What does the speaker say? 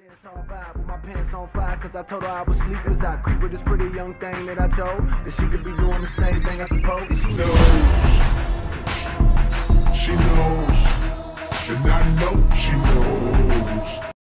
Dance on fire with my pants on fire, cause I told her I was sleep as I creep with this pretty young thing that I chose, that she could be doing the same thing I suppose. She knows, and I know she knows.